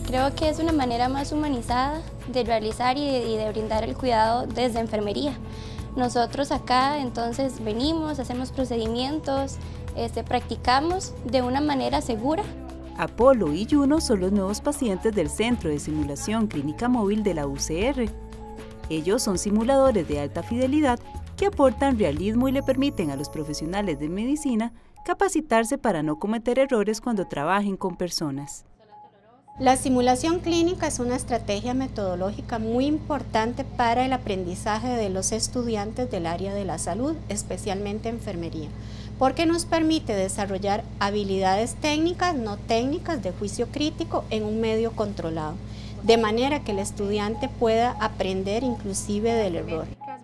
Creo que es una manera más humanizada de realizar y de brindar el cuidado desde enfermería. Nosotros acá entonces venimos, hacemos procedimientos, practicamos de una manera segura. Apolo y Juno son los nuevos pacientes del Centro de Simulación Clínica Móvil de la UCR. Ellos son simuladores de alta fidelidad que aportan realismo y le permiten a los profesionales de medicina capacitarse para no cometer errores cuando trabajen con personas. La simulación clínica es una estrategia metodológica muy importante para el aprendizaje de los estudiantes del área de la salud, especialmente enfermería, porque nos permite desarrollar habilidades técnicas, no técnicas, de juicio crítico en un medio controlado, de manera que el estudiante pueda aprender inclusive del error.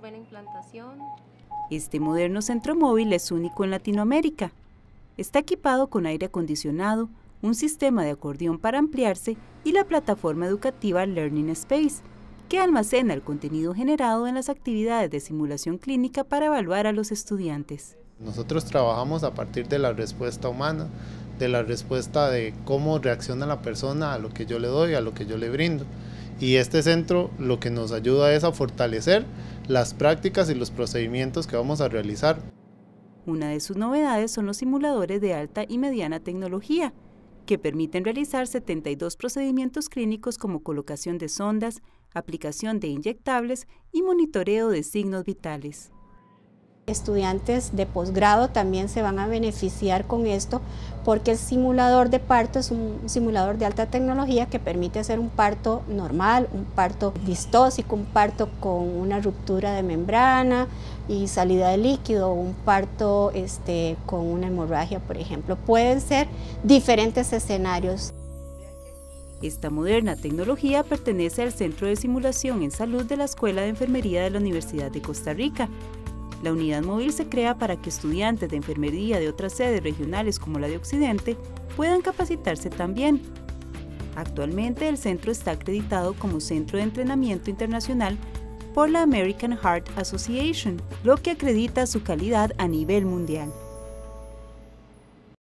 Este moderno centro móvil es único en Latinoamérica. Está equipado con aire acondicionado, un sistema de acordeón para ampliarse y la plataforma educativa Learning Space, que almacena el contenido generado en las actividades de simulación clínica para evaluar a los estudiantes. Nosotros trabajamos a partir de la respuesta humana, de la respuesta de cómo reacciona la persona a lo que yo le doy, a lo que yo le brindo. Y este centro lo que nos ayuda es a fortalecer las prácticas y los procedimientos que vamos a realizar. Una de sus novedades son los simuladores de alta y mediana tecnología, que permiten realizar 72 procedimientos clínicos como colocación de sondas, aplicación de inyectables y monitoreo de signos vitales. Estudiantes de posgrado también se van a beneficiar con esto porque el simulador de parto es un simulador de alta tecnología que permite hacer un parto normal, un parto distóxico, un parto con una ruptura de membrana y salida de líquido, un parto con una hemorragia, por ejemplo. Pueden ser diferentes escenarios. Esta moderna tecnología pertenece al Centro de Simulación en Salud de la Escuela de Enfermería de la Universidad de Costa Rica. La unidad móvil se crea para que estudiantes de enfermería de otras sedes regionales como la de Occidente puedan capacitarse también. Actualmente el centro está acreditado como Centro de Entrenamiento Internacional por la American Heart Association, lo que acredita su calidad a nivel mundial.